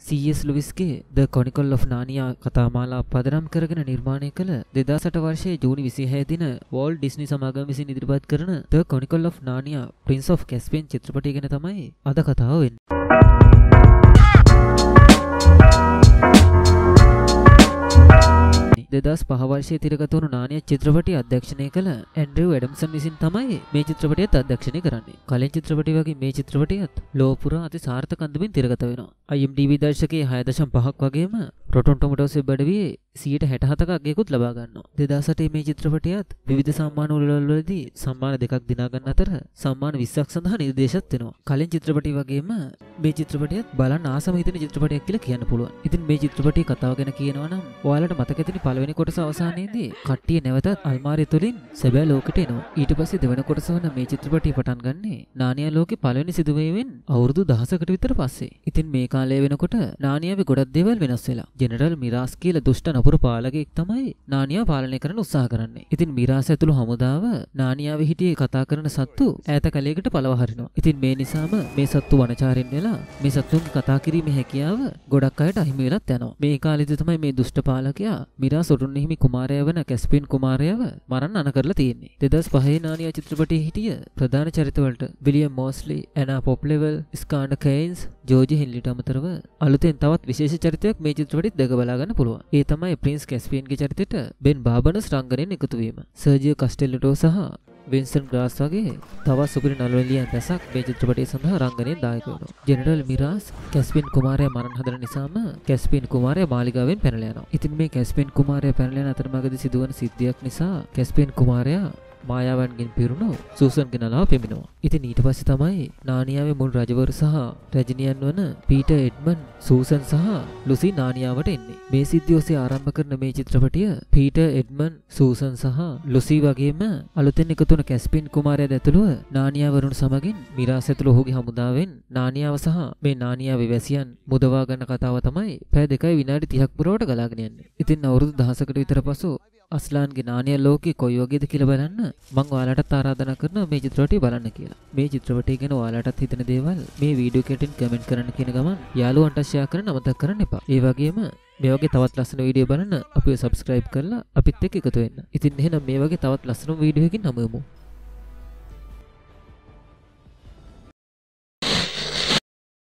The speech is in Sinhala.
C.S. ලුයිස්ගේ The Chronicle of Narnia කතාමාලා පදනම් කරගෙන නිර්මාණය කළ 2008 වර්ෂයේ ජූනි 26 දින වෝල්ට් ඩිස්නි සමාගම විසින් ඉදිරිපත් කරන The Chronicle of Narnia Prince of Caspian චිත්‍රපටය ගැන තමයි අද කතාව වෙන්නේ. 2005 වර්ෂයේ තිරගත වුණු නානියා චිත්‍රපටය අධ්‍යක්ෂණය කළ ඇන්ඩ්‍රිව් ඇඩම්සන් විසින් තමයි මේ චිත්‍රපටයත් අධ්‍යක්ෂණය කරන්නේ. කලින් චිත්‍රපටය වගේ මේ චිත්‍රපටයත් ලෝක පුරා අති සාර්ථක අන්දමින් තිරගත වෙනවා. IMDb දර්ශකයේ 6.5ක් වගේම Rotten Tomatoes බඩවියේ 67ක අගයකුත් ලබා ගන්නවා. 2008 මේ චිත්‍රපටයත් විවිධ සම්මාන වලදී සම්මාන දෙකක් දිනා ගන්න අතර සම්මාන 20ක් සඳහා නිර්දේශත් වෙනවා. කලින් චිත්‍රපටය වගේම මේ චිත්‍රපටයත් බලන්න ආසම හිතෙන චිත්‍රපටයක් කියලා කියන්න පුළුවන්. ඉතින් මේ චිත්‍රපටයේ කතාව ගැන කියනවා නම් ඔයාලට මතක ඇතිනේ පළවෙනි කොටස අවසානයේදී කට්ටිය නැවතත් අල්මාරිය තුලින් සැබෑ ලෝකෙට එනවා. ඊට පස්සේ දෙවන කොටස වන මේ චිත්‍රපටය පටන් ගන්නේ නානියා ලෝකේ පළවෙනි සිදුවීමෙන් අවුරුදු 10කට විතර පස්සේ. ඉතින් මේ කාලය වෙනකොට නානියාවේ ගොඩක් දේවල් වෙනස් වෙලා. ජෙනරල් මිරාස් කියලා දුෂ්ට නපුරු පාලකෙක් තමයි නානියා පාලනය කරන්න උත්සාහ කරන්නේ. ඉතින් මිරාස් ඇතුළු හමුදාව නානියාවේ හිටියේ කතා කරන සත්තු ඈත කැලයකට පළව හරිනවා. ඉතින් මේ නිසාම මේ සත්තු වනචාරින් වෙලා මේ සත්තුන්ගේ කතා කිරීමේ හැකියාව ගොඩක් අයට අහිමි වෙලත් යනවා. මේ කාලෙදි තමයි මේ දුෂ්ට පාලකයා මිරාස් ඔටුන් හිමි කුමාරයා වන කැස්පියන් කුමාරයාව මරන්න අණ කරලා තියෙන්නේ. 2005 නානියා චිත්‍රපටයේ හිටිය ප්‍රධාන චරිතවලට William Moseley, Anna Popplewell, Skandar Keynes, George හෙන්ලිට අමතරව අලුතෙන් තවත් විශේෂ චරිතයක් මේ චිත්‍රපටෙත් දැක බලා ගන්න පුළුවන්. ඒ තමයි ප්‍රින්ස් කැස්පියන්ගේ චරිතයට බෙන් බාබනස් රංගනයෙන් එකතු වීම. සර්ජියෝ කස්ටෙල්ලටෝ සහ වින්සන් ග්‍රාස් වගේ තවත් සුපිරි නළුනිලියන් රැසක් මේ චිත්‍රපටය සඳහා රංගනයෙන් දායක වෙනවා. ජෙනරල් මිරාස් කැස්පියන් කුමාරයා මරණ හදන නිසාම කැස්පියන් කුමාරයා මාලිගාවෙන් පැනලා යනවා. ඉතින් මේ කැස්පියන් කුමාරයා පැනලා යන අතරමඟදී සිදුවන සිද්ධියක් නිසා කැස්පියන් කුමාරයා මායාවන්ගෙන් පිරුණු සූසන්ගේ නලාව පෙමිනවා. ඉතින් ඊට පස්සේ තමයි නානියාවේ මුල් රජවරු සහ රජනියන් වන පීටර් එඩ්මන්, සූසන් සහ ලුසි නානියාවට එන්නේ. මේ සිද්ධිය ඔස්සේ ආරම්භ කරන මේ චිත්‍රපටය පීටර් එඩ්මන්, සූසන් සහ ලුසි වගේම අලුතෙන් එකතු වුණ කැස්පියන් කුමාරයා ඇතුළුව නානියාවරුන් සමගින් මිරාස් ඇතුළු ඔහුගේ හමුදාවෙන් නානියාව සහ මේ නානියාවේ වැසියන් මුදවා ගන්න කතාව තමයි පැය 2 විනාඩි 30ක් පුරවට ගලාගෙන යන්නේ. ඉතින් අවුරුදු 10කට විතර පසු අස්ලාන්ගේ නානියා ලෝකේ කොයි වගේද කියලා බලන්න මම ඔයාලටත් ආරාධනා කරනවා මේ චිත්‍රපටය බලන්න කියලා. මේ චිත්‍රපටය ගැන ඔයාලටත් හිතෙන දේවල් මේ වීඩියෝ එකෙන් කමෙන්ට් කරන්න කියන ගමන් යාළුවන්ට ෂෙයා කරන්න අමතක කරන්න එපා. ඒ වගේම මේ වගේ තවත් ලස්සන වීඩියෝ බලන්න අපිව subscribe කරලා අපිත් එක්ක එකතු වෙන්න. ඉතින් එහෙනම් මේ වගේ තවත් ලස්සන වීඩියෝ එකකින් හමු වෙමු.